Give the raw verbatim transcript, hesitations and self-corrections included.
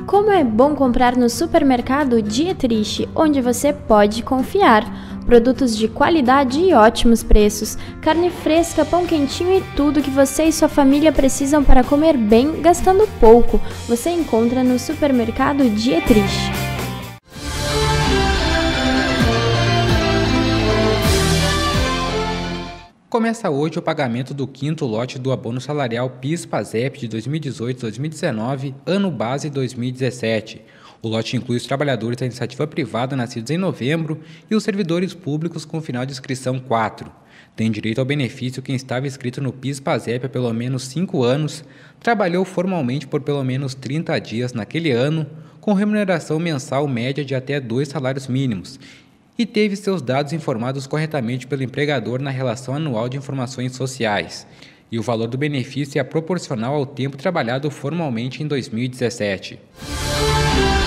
Como é bom comprar no supermercado Dietrich, onde você pode confiar. Produtos de qualidade e ótimos preços, carne fresca, pão quentinho e tudo que você e sua família precisam para comer bem, gastando pouco. Você encontra no supermercado Dietrich. Começa hoje o pagamento do quinto lote do abono salarial PIS/PASEP de dois mil e dezoito a dois mil e dezenove, ano base dois mil e dezessete. O lote inclui os trabalhadores da iniciativa privada nascidos em novembro e os servidores públicos com final de inscrição quatro. Tem direito ao benefício quem estava inscrito no PIS/PASEP há pelo menos cinco anos, trabalhou formalmente por pelo menos trinta dias naquele ano, com remuneração mensal média de até dois salários mínimos, e teve seus dados informados corretamente pelo empregador na relação anual de informações sociais. E o valor do benefício é proporcional ao tempo trabalhado formalmente em dois mil e dezessete.